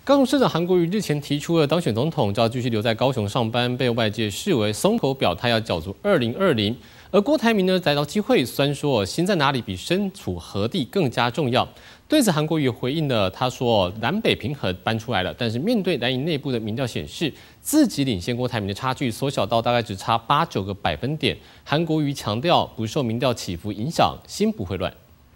高雄市长韩国瑜日前提出了当选总统就要继续留在高雄上班，被外界视为松口表态要角逐2020。而郭台铭呢，逮到机会，虽然说心在哪里比身处何地更加重要。对此，韩国瑜回应了，他说南北平衡搬出来了，但是面对蓝营内部的民调显示，自己领先郭台铭的差距缩小到大概只差8-9个百分点。韩国瑜强调，不受民调起伏影响，心不会乱。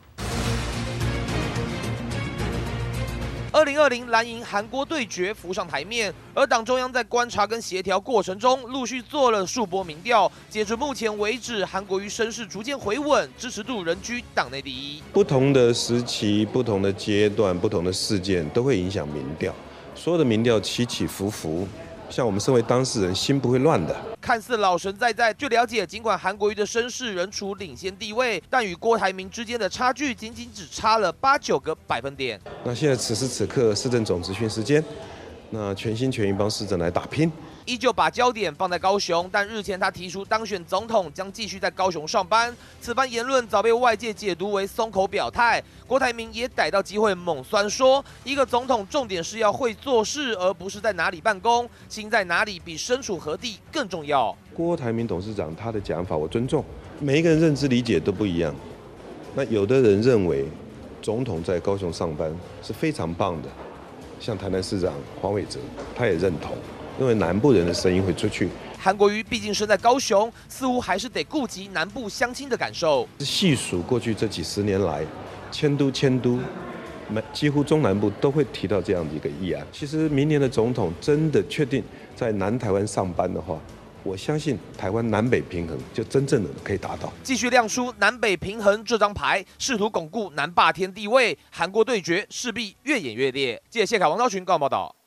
2020蓝营韩郭对决浮上台面，而党中央在观察跟协调过程中，陆续做了数波民调。截至目前为止，韩国瑜声势逐渐回稳，支持度仍居党内第一。 不同的时期、不同的阶段、不同的事件，都会影响民调。所有的民调起起伏伏，像我们身为当事人，心不会乱的。 看似老神在在，据了解，尽管韩国瑜的声势仍处领先地位，但与郭台铭之间的差距仅只差了8-9个百分点。 那现在此时此刻，市政总质询时间，那全心全意帮市政来打拼。 依旧把焦点放在高雄，但日前他提出当选总统将继续在高雄上班。此番言论早被外界解读为松口表态。郭台铭也逮到机会猛酸说，一个总统重点是要会做事，而不是在哪里办公。心在哪里比身处何地更重要。 郭台铭董事长他的讲法我尊重，每一个人认知理解都不一样。那有的人认为总统在高雄上班是非常棒的，像台南市长黄伟哲他也认同。 因为南部人的声音会出去。 韩国瑜毕竟身在高雄，似乎还是得顾及南部乡亲的感受。 细数过去这几10年来，迁都，几乎中南部都会提到这样的一个议案。其实明年的总统真的确定在南台湾上班的话，我相信台湾南北平衡就真正的可以达到。 继续亮出南北平衡这张牌，试图巩固南霸天地位。韩国对决势必越演越烈。记者谢凯、王昭群报道。